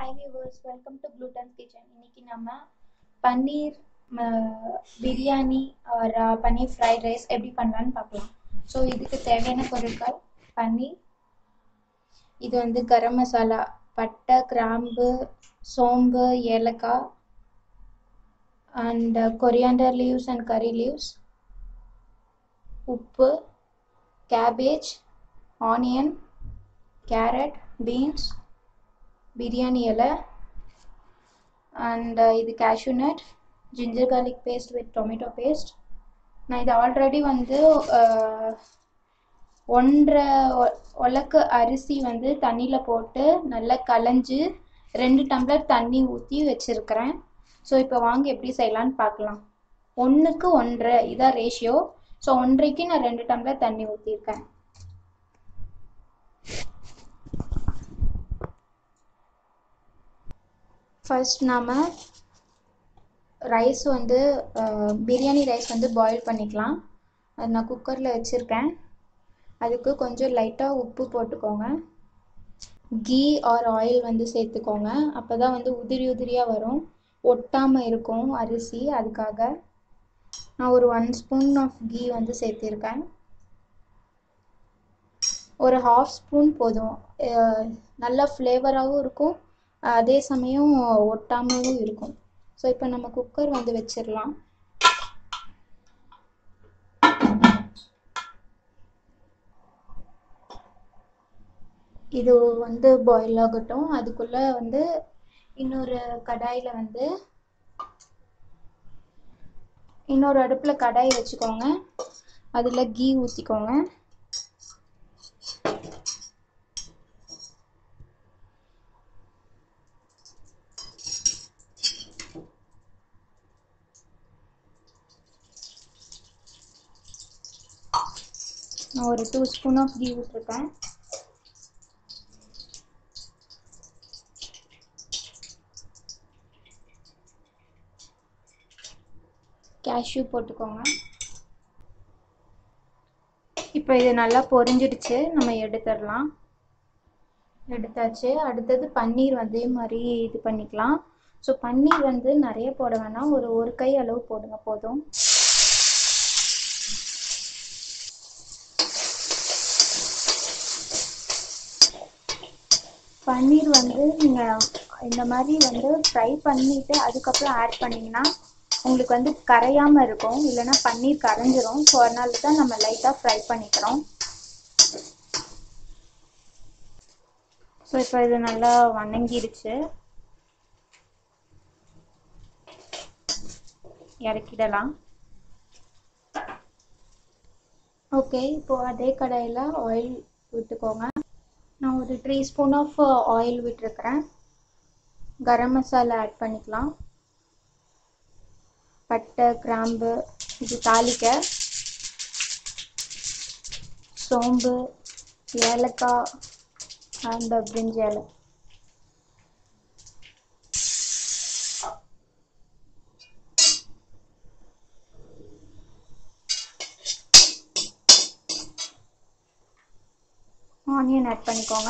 Hi viewers, welcome to Gluten's Kitchen. இன்னைக்கு நம்ம paneer biryani paneer fried rice எப்படி பண்ணலான்னு பார்க்கலாம். ஸோ இதுக்கு தேவையான பொருட்கள் பன்னீர், இது வந்து கரம் மசாலா, பட்டை, கிராம்பு, சோம்பு, ஏலக்காய் and coriander leaves and curry leaves, உப்பு, cabbage, onion, carrot, beans, biryani yellow, and இது cashew nut, ginger garlic paste with tomato paste. நான் இது ஆல்ரெடி வந்து ஒன்றரை உலக்கு அரிசி வந்து தண்ணியில் போட்டு நல்லா களைஞ்சு 2 டம்ளர் தண்ணி ஊற்றி வச்சுருக்கிறேன். ஸோ இப்போ வாங்க எப்படி செய்யலான்னு பார்க்கலாம். 1க்கு 1.5 இதான் ரேஷியோ. ஸோ 1.5க்கு நான் 2 டம்ளர் தண்ணி ஊற்றிருக்கேன். ஃபர்ஸ்ட் நாம் ரைஸ் வந்து பிரியாணி ரைஸ் வந்து பாயில் பண்ணிக்கலாம். அது நான் குக்கரில் வச்சுருக்கேன். அதுக்கு கொஞ்சம் லைட்டாக உப்பு போட்டுக்கோங்க. கீ ஆர் ஆயில் வந்து சேர்த்துக்கோங்க. அப்போ தான் வந்து உதிரி உதிரியாக வரும், ஒட்டாமல் இருக்கும் அரிசி. அதுக்காக நான் ஒரு 1 ஸ்பூன் ஆஃப் கீ வந்து சேர்த்திருக்கேன். ஒரு 1/2 ஸ்பூன் போதும். நல்லா ஃப்ளேவராகவும் இருக்கும், அதே சமயம் ஒட்டாமலும் இருக்கும். ஸோ இப்போ நம்ம குக்கர் வந்து வச்சிடலாம். இது வந்து பாயில் ஆகட்டும். அதுக்குள்ளே வந்து இன்னொரு கடாயில் வந்து இன்னொரு அடுப்பில் கடாய் வச்சுக்கோங்க. அதில் கீ ஊற்றிக்கோங்க. நான் ஒரு 2 ஸ்பூன் ஆஃப் கீ விட்டுருக்கேன். கேஷ்யூ போட்டுக்கோங்க. இப்போ இது நல்லா பொரிஞ்சிடுச்சு, நம்ம எடுத்துடலாம். எடுத்தாச்சு. அடுத்தது பன்னீர் அதே மாதிரி இது பண்ணிக்கலாம். ஸோ பன்னீர் வந்து நிறைய போட வேணாம், ஒரு கை அளவு போடுங்க போதும். பன்னீர் வந்து நீங்கள் இந்த மாதிரி வந்து ஃப்ரை பண்ணிவிட்டு அதுக்கப்புறம் ஆட் பண்ணிங்கன்னா உங்களுக்கு வந்து கரையாமல் இருக்கும், இல்லைன்னா பன்னீர் கரைஞ்சிரும். ஸோ அதனால தான் நம்ம லைட்டாக ஃப்ரை பண்ணிக்கிறோம். ஸோ இப்போ இது நல்லா வணங்கிடுச்சு, இறக்கிடலாம். ஓகே, இப்போது அதே கடாயில் ஆயில் விட்டுக்கோங்க. நான் ஒரு 3 ஸ்பூன் ஆஃப் ஆயில் விட்டுருக்கிறேன். கரம் மசாலா ஆட் பண்ணிக்கலாம். பட்டை, கிராம்பு, இது தாளிக்க, சோம்பு, ஏலக்காய் அண்ட் பிரிஞ்சி இலை. ஆனியன் ஆட் பண்ணிக்கோங்க.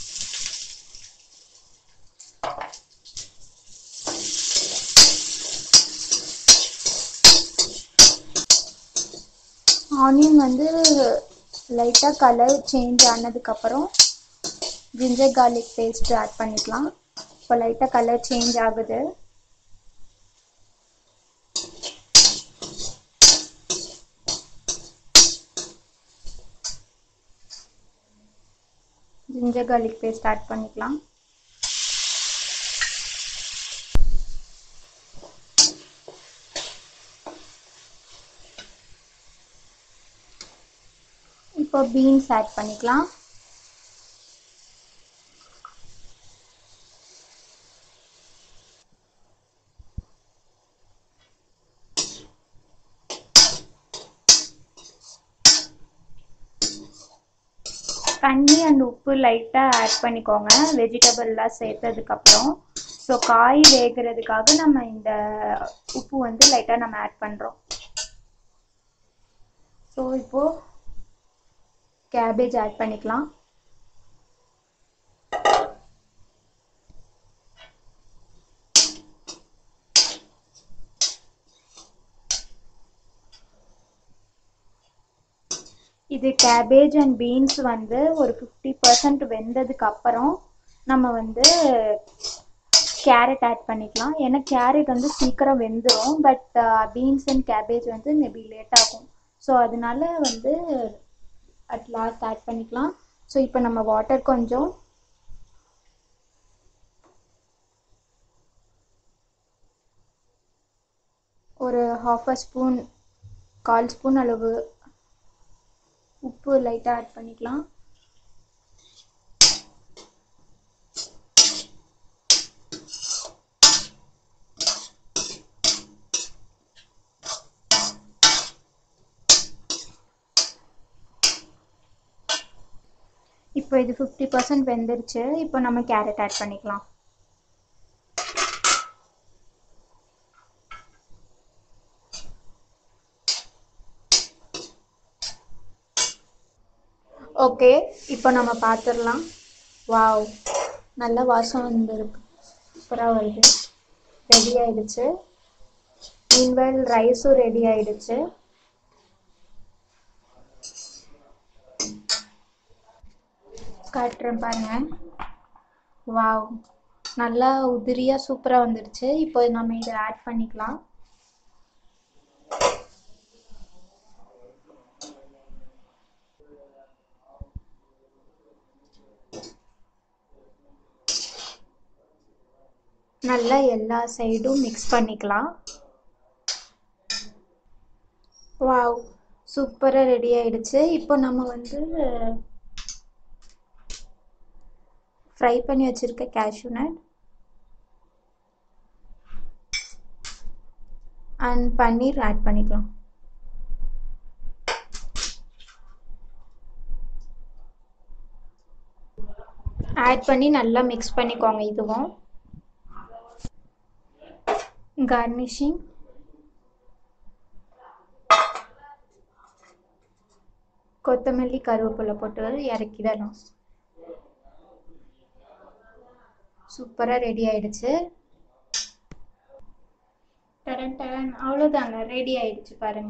ஆனியன் வந்து லைட்டாக கலர் சேஞ்ச் ஆனதுக்கப்புறம் ஜிஞ்சர் கார்லிக் பேஸ்ட் ஆட் பண்ணிக்கலாம். இப்போ லைட்டாக கலர் சேஞ்ச் ஆகுது. ஜிஞ்சர் கார்லிக் பேஸ்ட் ஆட் பண்ணிக்கலாம். இப்போ பீன்ஸ் ஆட் பண்ணிக்கலாம். தண்ணி அண்ட் உப்பு லைட்டாக ஆட் பண்ணிக்கோங்க வெஜிடபிள்லாம் சேர்த்ததுக்கப்புறம். ஸோ காய் வேகிறதுக்காக நம்ம இந்த உப்பு வந்து லைட்டாக நம்ம ஆட் பண்ணுறோம். ஸோ இப்போது கேபேஜ் ஆட் பண்ணிக்கலாம். இது கேபேஜ் அண்ட் பீன்ஸ் வந்து ஒரு 50% வெந்ததுக்கு அப்புறம் நம்ம வந்து கேரட் ஆட் பண்ணிக்கலாம். ஏன்னா கேரட் வந்து சீக்கிரம் வெந்துடும், பட் பீன்ஸ் அண்ட் கேபேஜ் வந்து மேபி லேட் ஆகும். ஸோ அதனால வந்து அட் லாஸ்ட் ஆட் பண்ணிக்கலாம். ஸோ இப்போ நம்ம வாட்டர் கொஞ்சம் ஒரு 1/2 ஸ்பூன் 1/4 ஸ்பூன் அளவு உப்பு லைட்டாக ஆட் பண்ணிக்கலாம். இப்போ இது 50% வெந்துருச்சு. இப்போ நம்ம கேரட் ஆட் பண்ணிக்கலாம். ஓகே, இப்போ நம்ம பார்த்துடலாம். வாவ், நல்ல வாசம் வந்துருக்கு, சூப்பராக வருது. ரெடி ஆயிடுச்சு. மீன்வைல் ரைஸும் ரெடி ஆயிடுச்சு. காட்டுறேன் பாருங்க. வாவ், நல்லா உதிரியாக சூப்பராக வந்துடுச்சு. இப்போ நம்ம இதை ஆட் பண்ணிக்கலாம். நல்லா எல்லா சைடும் மிக்ஸ் பண்ணிக்கலாம். வாவ், சூப்பராக ரெடி ஆயிடுச்சு. இப்போ நம்ம வந்து ஃப்ரை பண்ணி வச்சுருக்க cashew nut and paneer add பண்ணிக்கலாம். ஆட் பண்ணி நல்லா மிக்ஸ் பண்ணிக்கோங்க. இதுவும் கார்னிஷிங் கொத்தமல்லி கருவேப்பிலை போட்டு இறக்கிடலாம். சூப்பராக ரெடி ஆயிடுச்சு. டடன் டடன், அவ்வளோதாங்க, ரெடி ஆயிடுச்சு பாருங்க.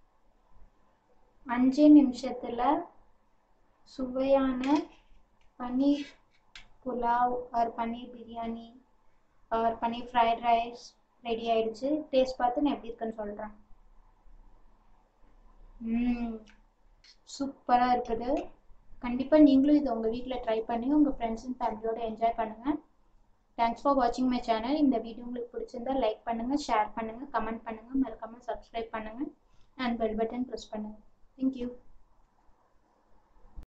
5 நிமிஷத்தில் சுவையான paneer pulao or paneer biryani or paneer fried rice ready ஆயிடுச்சு. டேஸ்ட் பார்த்து நான் எப்படி இருக்குன்னு சொல்கிறேன். சூப்பராக இருக்குது. கண்டிப்பாக நீங்களும் இதை உங்கள் வீட்டில் ட்ரை பண்ணி உங்கள் ஃப்ரெண்ட்ஸ் அண்ட் ஃபேமிலியோடு என்ஜாய் பண்ணுங்கள். தேங்க்ஸ் ஃபார் வாட்சிங் மை சேனல். இந்த வீடியோ உங்களுக்கு பிடிச்சிருந்தா லைக் பண்ணுங்கள், ஷேர் பண்ணுங்கள், கமெண்ட் பண்ணுங்கள், மறக்காமல் சப்ஸ்கிரைப் பண்ணுங்கள் அண்ட் பெல் பட்டன் ப்ரெஸ் பண்ணுங்கள். தேங்க்யூ.